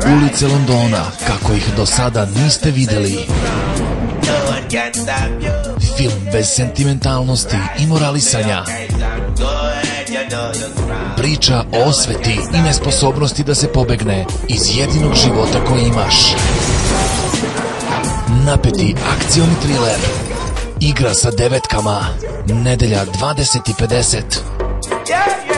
Ulice Londona, kako ih do sada niste videli. Film bez sentimentalnosti i moralisanja. Priča o osveti i nesposobnosti da se pobegne iz jedinog života koji imaš. Napeti akcioni triler. Igra sa devetkama. Nedelja 20:50.